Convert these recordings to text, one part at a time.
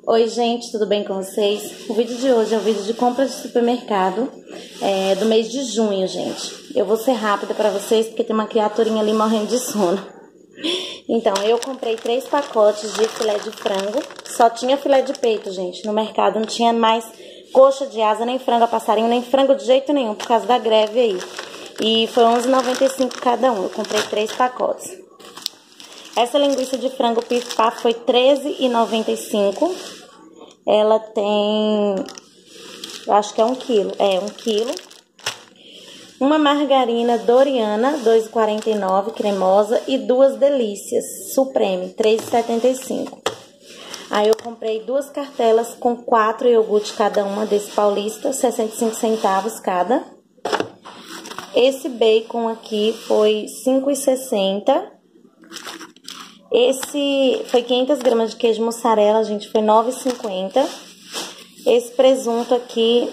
Oi gente, tudo bem com vocês? O vídeo de hoje é um vídeo de compra de supermercado do mês de junho, gente. Eu vou ser rápida pra vocês porque tem uma criaturinha ali morrendo de sono. Então, eu comprei 3 pacotes de filé de frango. Só tinha filé de peito, gente, no mercado. Não tinha mais coxa de asa, nem frango a passarinho, nem frango de jeito nenhum, por causa da greve aí. E foi R$11,95 cada um. Eu comprei 3 pacotes. Essa linguiça de frango pif-paf foi R$13,95. Ela tem, eu acho que é 1 quilo. É, 1 quilo. Uma margarina Doriana, R$2,49, cremosa. E 2 delícias, Supreme, R$3,75. Aí eu comprei 2 cartelas com 4 iogurtes cada uma desse paulista, 65 centavos cada. Esse bacon aqui foi R$5,60. Esse foi 500 gramas de queijo mussarela, gente, foi R$9,50. Esse presunto aqui,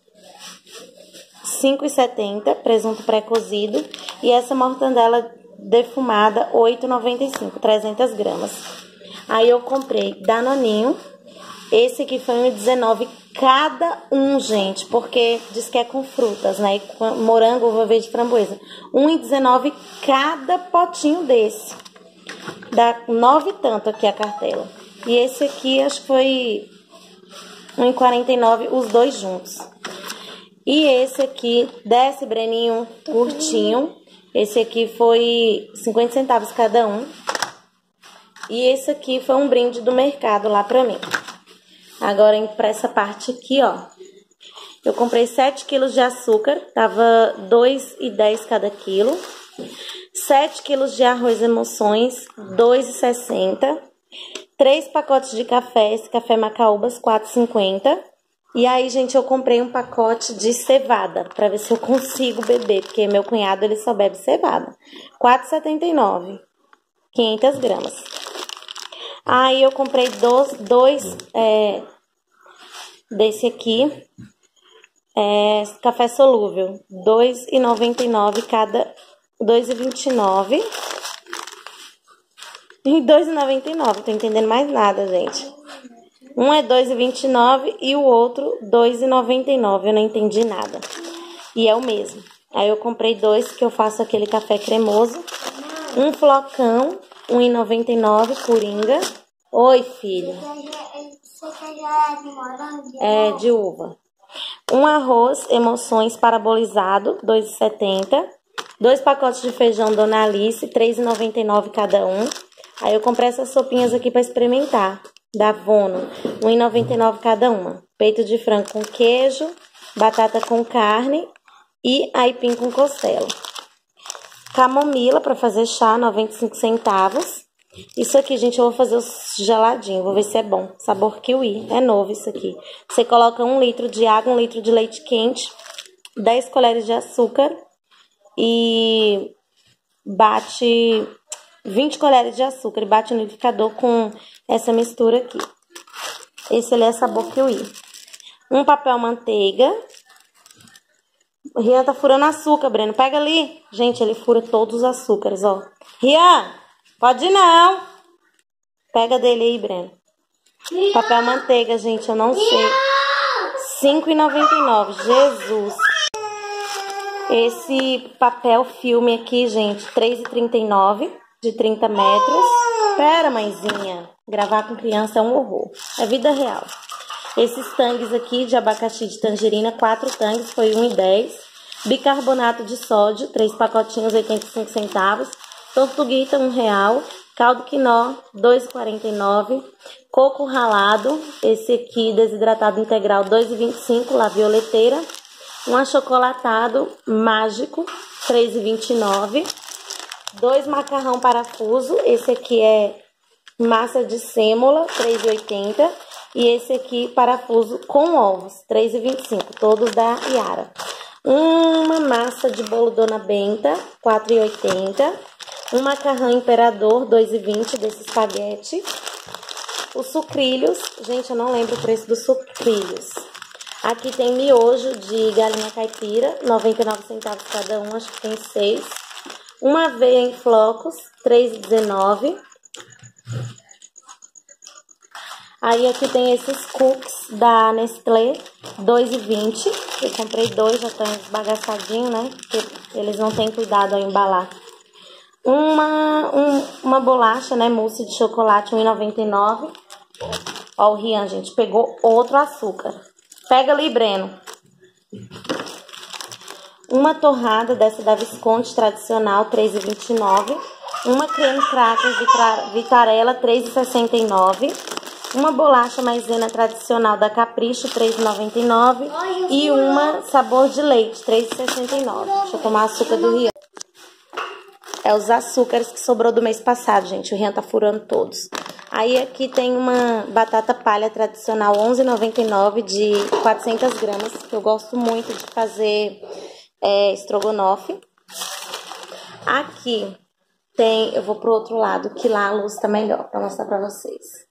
R$5,70, presunto pré-cozido. E essa mortandela defumada, R$8,95, 300 gramas. Aí eu comprei Danoninho. Esse aqui foi R$1,19 cada um, gente, porque diz que é com frutas, né? E com morango, uva verde, framboesa. R$1,19 cada potinho desse. Dá 9 tanto aqui a cartela. E esse aqui acho que foi R$1,49 os dois juntos. E esse aqui, desse breninho curtinho. Esse aqui foi 50 centavos cada um. E esse aqui foi um brinde do mercado lá pra mim. Agora, pra essa parte aqui, ó. Eu comprei 7 quilos de açúcar. Tava R$2,10 cada quilo. 7 quilos de arroz Emoções, R$2,60. 3 pacotes de café, esse café Macaúbas, R$4,50. E aí, gente, eu comprei um pacote de cevada, pra ver se eu consigo beber, porque meu cunhado, ele só bebe cevada. R$4,79, 500 gramas. Aí eu comprei dois desse aqui, café solúvel, R$2,99 cada. R$2,29 e R$2,99, tô entendendo mais nada, gente. Um é R$2,29 e o outro R$2,99, eu não entendi nada. E é o mesmo. Aí eu comprei 2 que eu faço aquele café cremoso. Um flocão, R$1,99, Coringa. Oi, filho. É de uva. Um arroz Emoções parabolizado, R$2,70. 2 pacotes de feijão Dona Alice, R$3,99 cada um. Aí eu comprei essas sopinhas aqui para experimentar, da Vono, R$1,99 cada uma. Peito de frango com queijo, batata com carne e aipim com costela. Camomila para fazer chá, 95 centavos. Isso aqui, gente, eu vou fazer os geladinhos, vou ver se é bom. Sabor kiwi, é novo isso aqui. Você coloca 1 litro de água, 1 litro de leite quente, 10 colheres de açúcar. E bate 20 colheres de açúcar e bate no liquidificador com essa mistura aqui. Esse ali é sabor kiwi. Um papel manteiga. O Rian tá furando açúcar, Breno. Pega ali. Gente, ele fura todos os açúcares, ó. Rian, pode ir não. Pega dele aí, Breno. Rian. Papel manteiga, gente, eu não sei. R$5,99. Jesus. Esse papel filme aqui, gente, R$3,39, de 30 metros. Pera, mãezinha, gravar com criança é um horror. É vida real. Esses tangues aqui de abacaxi de tangerina, 4 tangues, foi R$1,10. Bicarbonato de sódio, 3 pacotinhos, 85 centavos. Tortuguita, R$1. Caldo quinó, R$2,49. Coco ralado, esse aqui desidratado integral, R$2,25, La Violeteira. Um achocolatado mágico, R$3,29. 2 macarrão parafuso. Esse aqui é massa de sêmola, R$3,80. E esse aqui, parafuso com ovos, R$3,25. Todos da Iara. Uma massa de bolo Dona Benta, R$4,80. Um macarrão imperador, R$2,20 desse espaguete. Os sucrilhos. Gente, eu não lembro o preço dos sucrilhos. Aqui tem miojo de galinha caipira, 99 centavos cada um, acho que tem 6. Uma aveia em flocos, R$3,19. Aí aqui tem esses cookies da Nestlé, 2,20. Eu comprei 2, já estão esbagaçadinhos, né? Porque eles não têm cuidado ao embalar. Uma bolacha, né? Mousse de chocolate, 1,99. Ó, o Rian, gente, pegou outro açúcar. Pega ali, Breno. Uma torrada dessa da Visconti tradicional, 3,29. Uma creme cracker Vitarella, 3,69. Uma bolacha maisena tradicional da Capricho, 3,99. E uma sabor de leite, 3,69. Deixa eu tomar açúcar do Rian. É os açúcares que sobrou do mês passado, gente. O Rian tá furando todos. Aí aqui tem uma batata palha tradicional, 11,99 de 400 gramas. Que eu gosto muito de fazer estrogonofe. Aqui tem... Eu vou pro outro lado, que lá a luz tá melhor, pra mostrar pra vocês.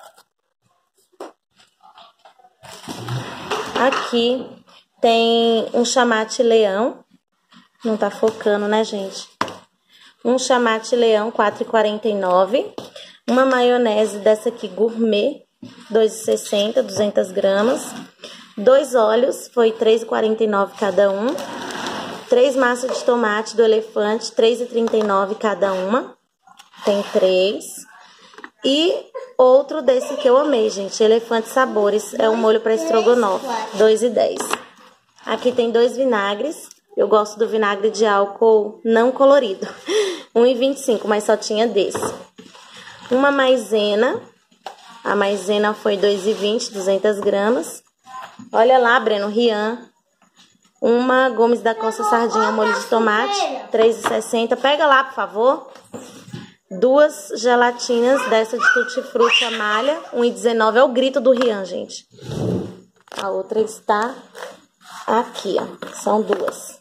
Aqui tem um chamate leão. Não tá focando, né, gente? Um chamate leão, 4,49. Uma maionese dessa aqui, gourmet, 2,60, 200 gramas. 2 óleos, foi 3,49 cada um. 3 massas de tomate do Elefante, 3,39 cada uma. Tem 3. E outro desse que eu amei, gente, Elefante Sabores, é um molho para estrogonofe, 2,10. Aqui tem 2 vinagres, eu gosto do vinagre de álcool não colorido, 1,25, mas só tinha desse. Uma maisena, a maisena foi 2,20, 200 gramas. Olha lá, Breno, Rian. Uma Gomes da Costa sardinha, molho de tomate, 3,60. Pega lá, por favor. 2 gelatinas dessa de tutti-frutti malha, 1,19. É o grito do Rian, gente. A outra está aqui, ó. São 2.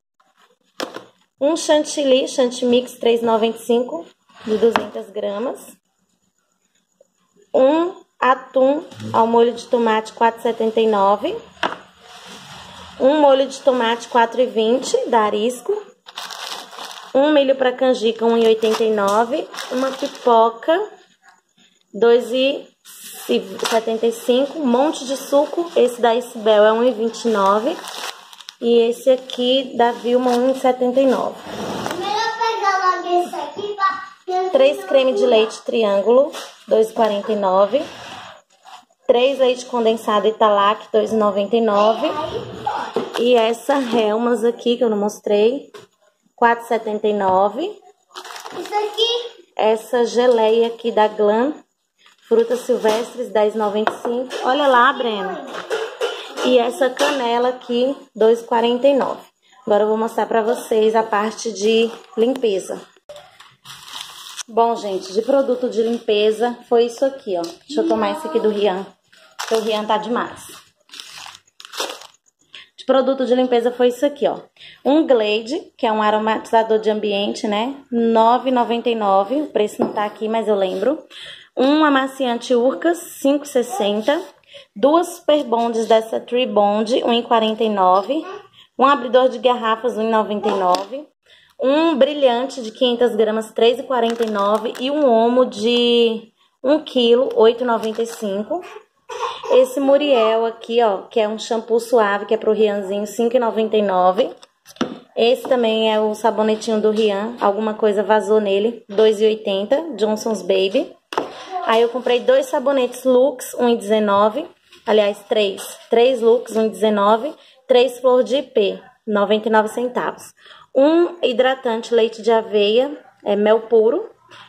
Um chantilly, chantimix, 3,95 de 200 gramas. Um atum ao molho de tomate, 4,79. Um molho de tomate, 4,20 da Arisco. Um milho para canjica, 1,89. Uma pipoca, 2,75. Um monte de suco, esse da Isabel é 1,29. E esse aqui da Vilma, 1,79. Melhor pegar logo esse aqui pra... 3 creme de leite triângulo, 2,49. 3 leite condensado Italac, 2,99. E essa Helmas aqui, que eu não mostrei, 4,79. Isso aqui? Essa geleia aqui da Glam, frutas silvestres, 10,95. Olha lá, Breno. E essa canela aqui, 2,49. Agora eu vou mostrar pra vocês a parte de limpeza. Bom, gente, de produto de limpeza foi isso aqui, ó. Deixa eu tomar esse aqui do Rian, porque o Rian tá demais. De produto de limpeza foi isso aqui, ó. Um Glade, que é um aromatizador de ambiente, né? R$ 9,99. O preço não tá aqui, mas eu lembro. Um amaciante Urcas, 5,60. 2 Super Bonds dessa Tree Bond, 1,49. Um abridor de garrafas, 1,99. Um brilhante de 500 gramas, 3,49. E um omo de 1 kg, 8,95. Esse Muriel aqui, ó, que é um shampoo suave, que é pro Rianzinho, 5,99. Esse também é o sabonetinho do Rian, alguma coisa vazou nele, 2,80, Johnson's Baby. Aí eu comprei 2 sabonetes Lux, 1,19. Aliás, 3. 3 Lux, 1,19. 3 flor de IP, 99 centavos. Um hidratante leite de aveia, mel puro,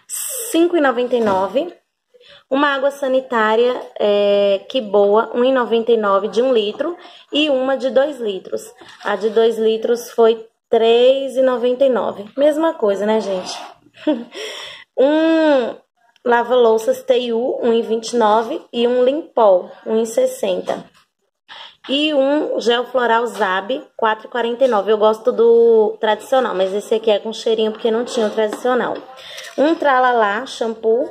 5,99. Uma água sanitária que boa, 1,99 de 1 litro. E uma de 2 litros. A de 2 litros foi 3,99. Mesma coisa, né, gente? Um lava-louças TU, 1,29. E um Limpol, 1,60. E um gel floral Zab, 4,49. Eu gosto do tradicional, mas esse aqui é com cheirinho porque não tinha o tradicional. Um Tralalá shampoo,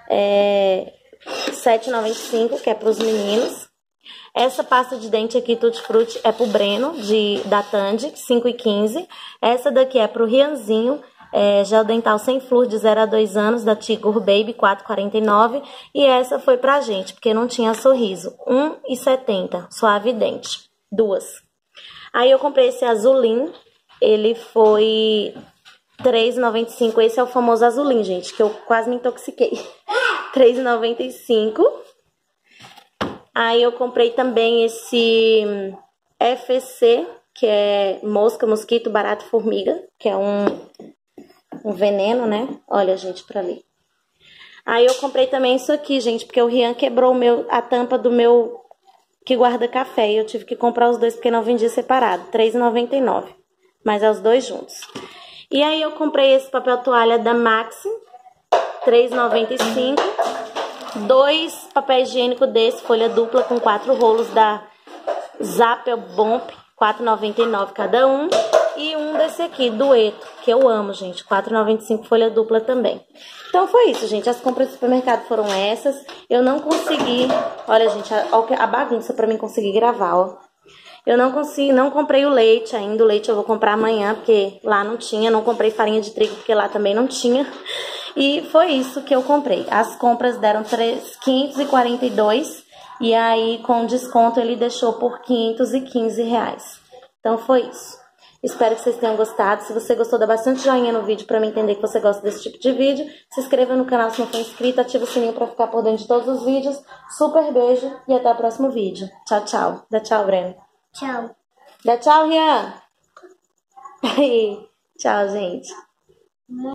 7,95, que é para os meninos. Essa pasta de dente aqui, Tutti Frutti, é pro Breno, da Tandy, 5,15. Essa daqui é pro Rianzinho, gel dental sem flúor de 0 a 2 anos, da Tigor Baby, R$4,49. E essa foi pra gente, porque não tinha sorriso. R$1,70, suave dente. 2. Aí eu comprei esse azulim, ele foi R$3,95. Esse é o famoso azulim, gente, que eu quase me intoxiquei. R$3,95. Aí eu comprei também esse FEC, que é mosca, mosquito, barato, formiga, que é um veneno, né? Olha, gente, pra ali. Aí eu comprei também isso aqui, gente, porque o Rian quebrou a tampa do meu que guarda café. E eu tive que comprar os dois porque não vendia separado. R$3,99. Mas é os dois juntos. E aí eu comprei esse papel toalha da Maxi, R$3,95. 2 papéis higiênicos desse, folha dupla com 4 rolos da Zappel-Bomb, R$4,99 cada um. E um desse aqui, Dueto, que eu amo, gente, R$4,95, folha dupla também. Então foi isso, gente, as compras do supermercado foram essas. Eu não consegui, olha, gente, a bagunça pra mim conseguir gravar, ó. Eu não comprei o leite ainda, o leite eu vou comprar amanhã, porque lá não tinha. Não comprei farinha de trigo, porque lá também não tinha. E foi isso que eu comprei. As compras deram R$542, e aí com desconto ele deixou por R$515. Então foi isso. Espero que vocês tenham gostado. Se você gostou, dá bastante joinha no vídeo pra me entender que você gosta desse tipo de vídeo. Se inscreva no canal se não for inscrito, ativa o sininho pra ficar por dentro de todos os vídeos. Super beijo e até o próximo vídeo. Tchau, tchau. Dá tchau, Breno. Tchau. Dá tchau, Rian. Aí, tchau, gente.